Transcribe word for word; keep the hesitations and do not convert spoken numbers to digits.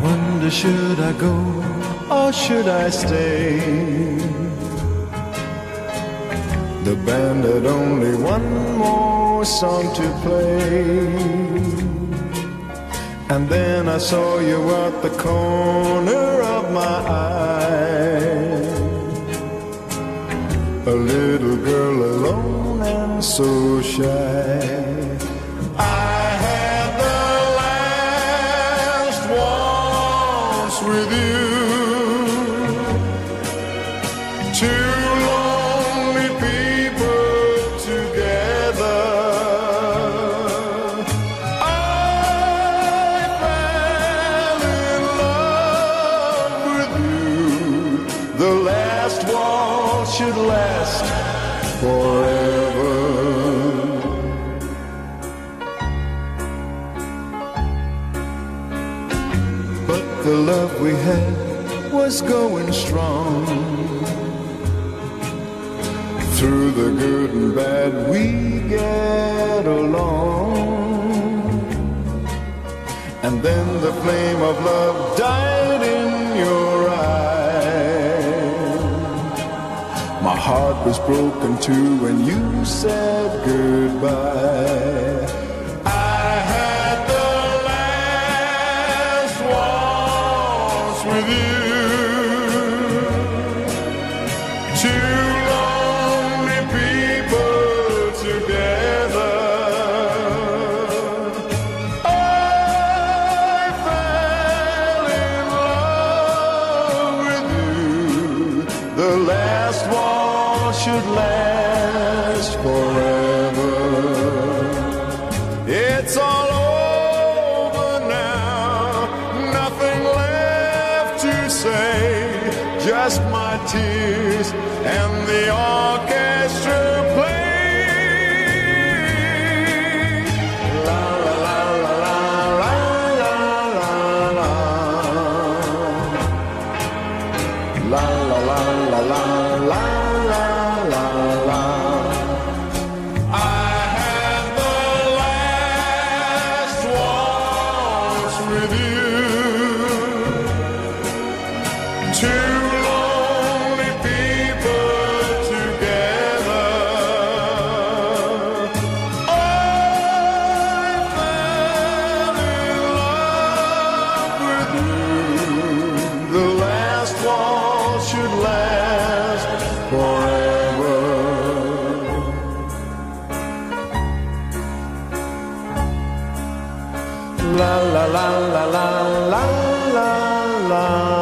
wonder, should I go or should I stay? The band had only one more song to play, and then I saw you at the corner of my eye, a little girl alone and so shy. I had the last waltz with you, two lonely people together. I fell in love with you. The last waltz should last forever. But the love we had was going strong. Through the good and bad we get along. And then the flame of love died in your eyes. My heart was broken too when you said goodbye. I had the last waltz with you, two lonely people together. I fell in love with you. The last waltz should last forever. It's all over now, nothing left to say, just my tears and the orchestra play. La la la la la la la la la la la la la la la la. I had the last waltz with you, two lonely people together. I fell in love with you. The last waltz should last forever. La la la la la la la la.